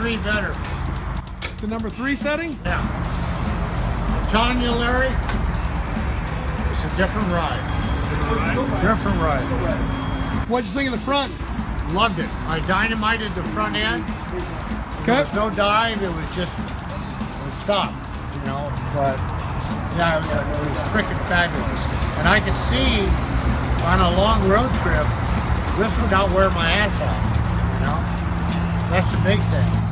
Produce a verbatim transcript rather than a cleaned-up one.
three better. The number three setting? Yeah. Tanya, Larry, it's a different ride. Different ride. What'd you think of the front? Loved it. I dynamited the front end. Okay. There was no dive. It was just a stop, you know. But yeah, it was, it was freaking fabulous. And I could see on a long road trip, this would not wear my ass off. You know, that's the big thing.